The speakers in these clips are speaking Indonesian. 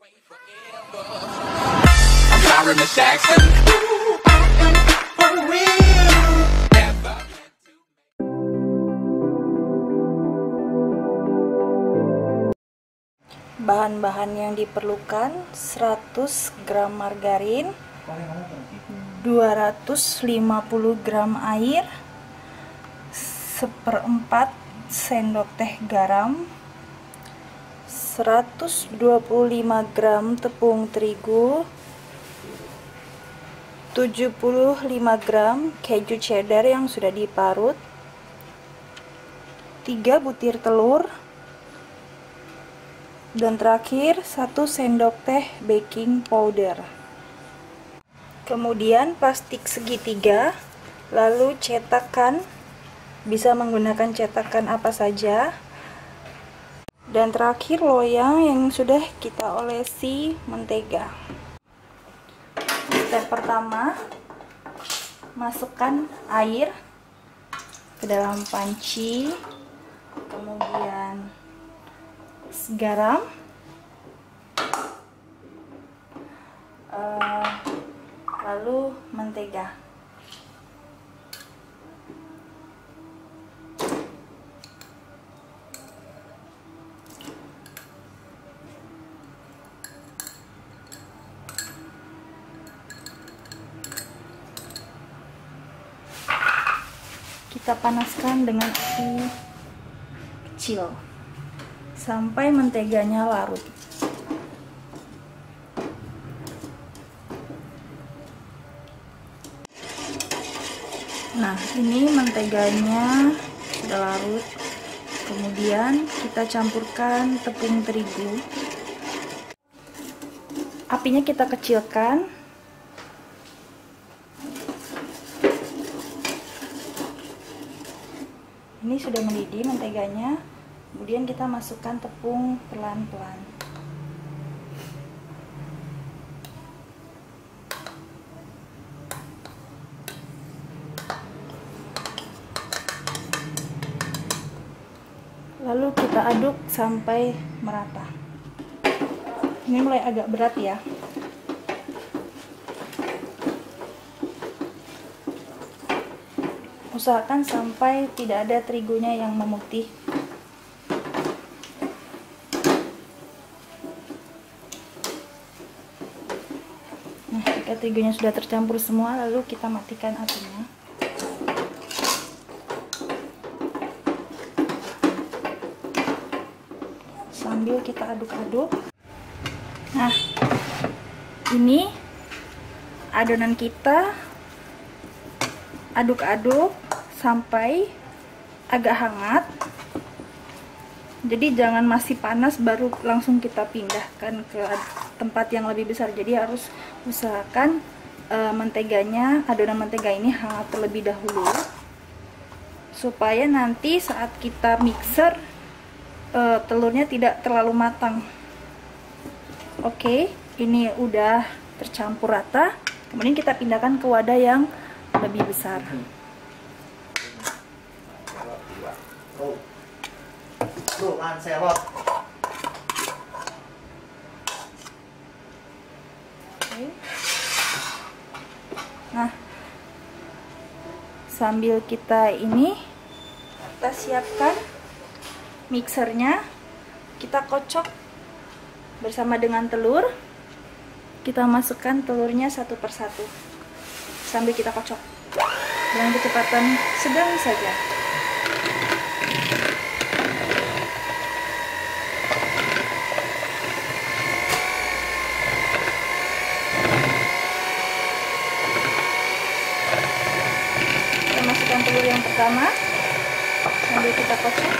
Bahan-bahan yang diperlukan: 100 gram margarin, 250 gram air, 1/4 sendok teh garam, 125 gram tepung terigu, 75 gram keju cheddar yang sudah diparut, 3 butir telur, dan terakhir 1 sendok teh baking powder. Kemudian plastik segitiga, lalu cetakan, bisa menggunakan cetakan apa saja. Dan terakhir loyang yang sudah kita olesi mentega. Step pertama, masukkan air ke dalam panci, kemudian garam, lalu mentega. Kita panaskan dengan api kecil sampai menteganya larut. Nah, ini menteganya sudah larut. Kemudian kita campurkan tepung terigu. Apinya kita kecilkan. Ini sudah mendidih menteganya. Kemudian kita masukkan tepung pelan-pelan. Lalu kita aduk sampai merata. Ini mulai agak berat ya. Usahakan sampai tidak ada terigunya yang memutih. Nah, jika terigunya sudah tercampur semua, lalu kita matikan apinya. Sambil kita aduk-aduk. Nah, ini adonan kita aduk-aduk sampai agak hangat. Jadi jangan masih panas baru langsung kita pindahkan ke tempat yang lebih besar. Jadi harus usahakan menteganya, adonan mentega ini hangat terlebih dahulu, supaya nanti saat kita mixer telurnya tidak terlalu matang. Oke, ini udah tercampur rata. Kemudian kita pindahkan ke wadah yang lebih besar. Oke. Nah, sambil kita siapkan mixernya, kita kocok bersama dengan telur. Kita masukkan telurnya satu persatu sambil kita kocok dengan kecepatan sedang saja. Kita masukkan telur yang pertama sambil kita kocok.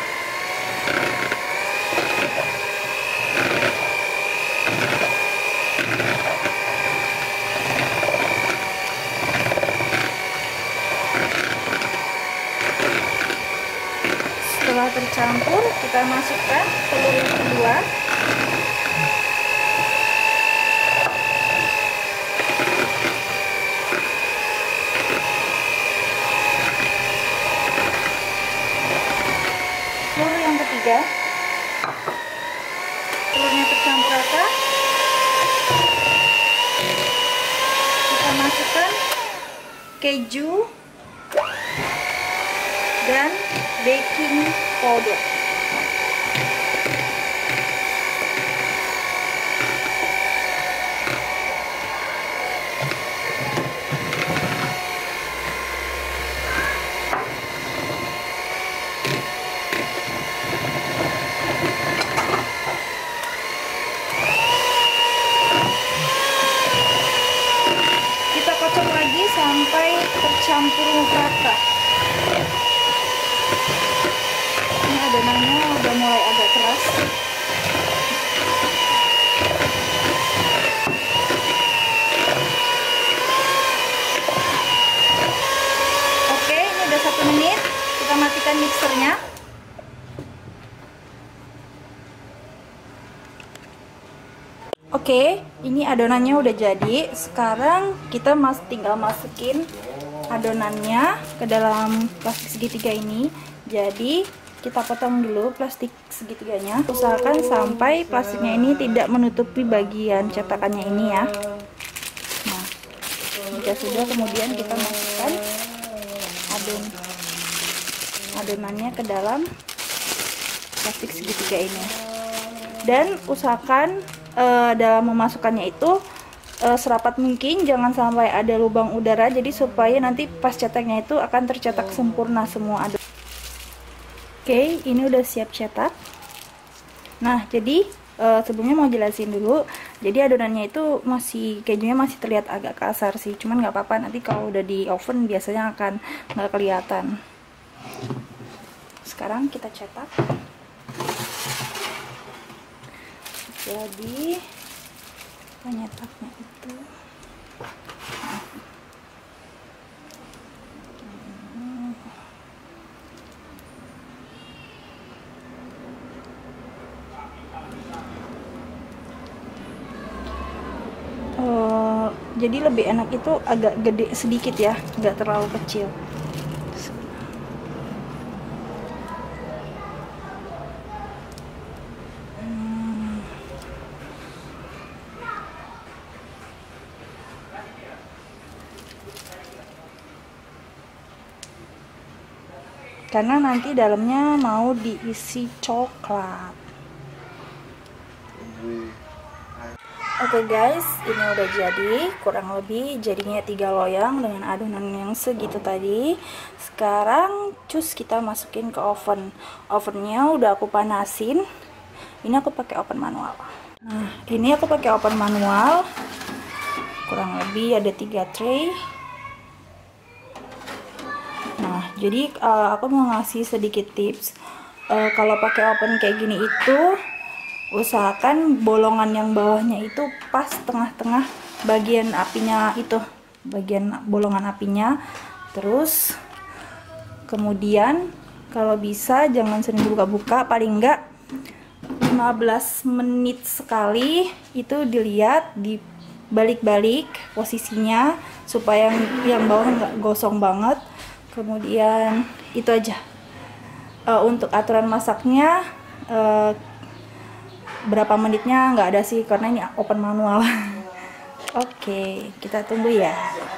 Setelah tercampur, kita masukkan telur yang kedua. Telur yang ketiga. Telurnya tercampur rata. keju, dan baking powder. Sampai tercampur rata. Ini adonannya udah mulai agak keras. Oke, ini udah 1 menit. Kita matikan mixernya. Oke, ini adonannya udah jadi. Sekarang kita tinggal masukin adonannya ke dalam plastik segitiga ini. Jadi kita potong dulu plastik segitiganya. Usahakan sampai plastiknya ini tidak menutupi bagian cetakannya ini ya. Nah, jika sudah, kemudian kita masukkan adonannya ke dalam plastik segitiga ini. Dan usahakan dalam memasukkannya itu serapat mungkin, jangan sampai ada lubang udara, jadi supaya nanti pas cetaknya itu akan tercetak sempurna semua adonan. Oke, ini udah siap cetak. Nah, jadi sebelumnya mau jelasin dulu. Jadi adonannya itu kejunya masih terlihat agak kasar sih, cuman nggak apa-apa, nanti kalau udah di oven biasanya akan nggak kelihatan. Sekarang kita cetak. Jadi penyetaknya itu jadi lebih enak itu agak gede sedikit ya, nggak terlalu kecil. Karena nanti dalamnya mau diisi coklat. Oke guys, ini udah jadi. Kurang lebih jadinya 3 loyang dengan adonan yang segitu tadi. Sekarang cus kita masukin ke oven. Ovennya udah aku panasin. Ini aku pakai oven manual. Nah, ini aku pakai oven manual. Kurang lebih ada 3 tray. Nah, jadi aku mau ngasih sedikit tips. Kalau pakai oven kayak gini itu, usahakan bolongan yang bawahnya itu pas tengah-tengah bagian apinya itu, bagian bolongan apinya. Terus kemudian kalau bisa jangan sering buka-buka, paling enggak 15 menit sekali itu dilihat, dibalik-balik posisinya supaya yang bawah nggak gosong banget. Kemudian itu aja. Untuk aturan masaknya berapa menitnya nggak ada sih, karena ini oven manual. Oke, kita tunggu ya.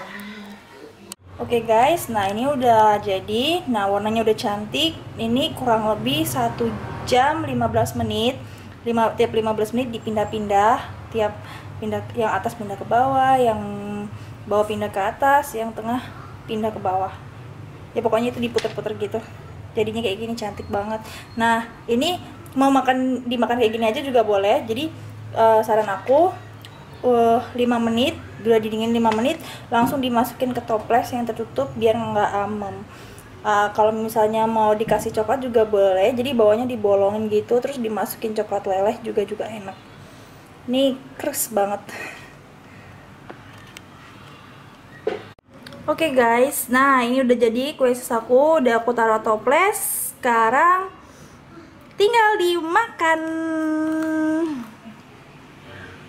Oke guys, nah ini udah jadi. Nah, warnanya udah cantik. Ini kurang lebih 1 jam 15 menit. Tiap 15 menit dipindah-pindah. Tiap pindah, yang atas pindah ke bawah, yang bawah pindah ke atas, yang tengah pindah ke bawah. Ya pokoknya itu diputer-puter gitu. Jadinya kayak gini, cantik banget. Nah, ini mau dimakan kayak gini aja juga boleh. Jadi saran aku 5 menit, udah didingin 5 menit, langsung dimasukin ke toples yang tertutup biar nggak amem. Kalau misalnya mau dikasih coklat juga boleh, jadi bawahnya dibolongin gitu, terus dimasukin coklat leleh juga enak. Ini keras banget. Oke guys, nah ini udah jadi kue sus aku, udah aku taruh toples. Sekarang tinggal dimakan.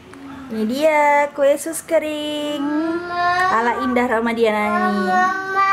Ini dia kue sus kering ala Indah Ramadiana nih.